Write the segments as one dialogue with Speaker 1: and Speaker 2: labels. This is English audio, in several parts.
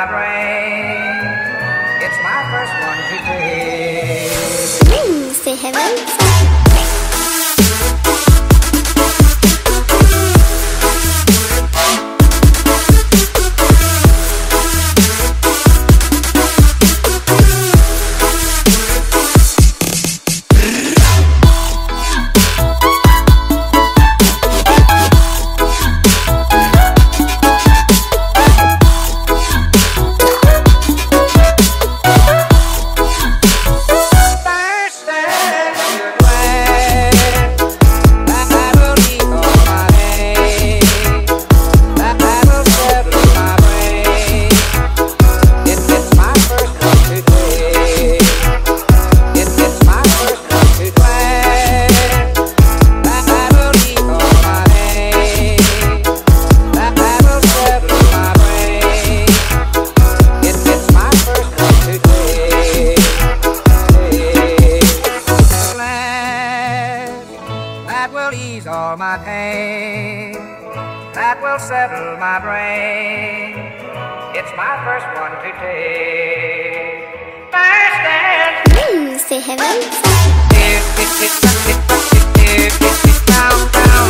Speaker 1: my brain. It's my first one to take.
Speaker 2: Rings to heaven.
Speaker 1: That will ease all my pain. That will settle my brain. It's my first one to take. First dance.
Speaker 2: Rings to heaven.
Speaker 1: Down, down.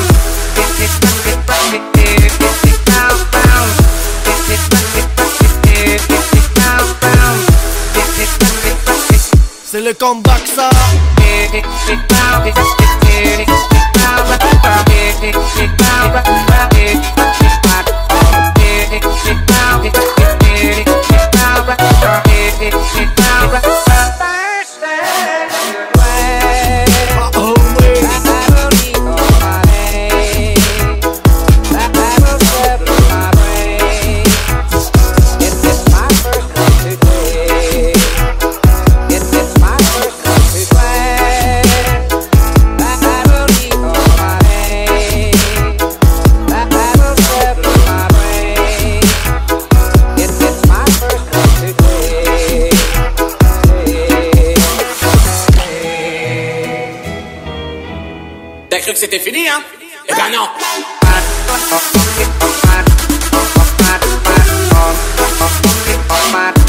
Speaker 3: C'est le comeback ça.
Speaker 4: T'as cru que c'était fini, hein? Eh ben non!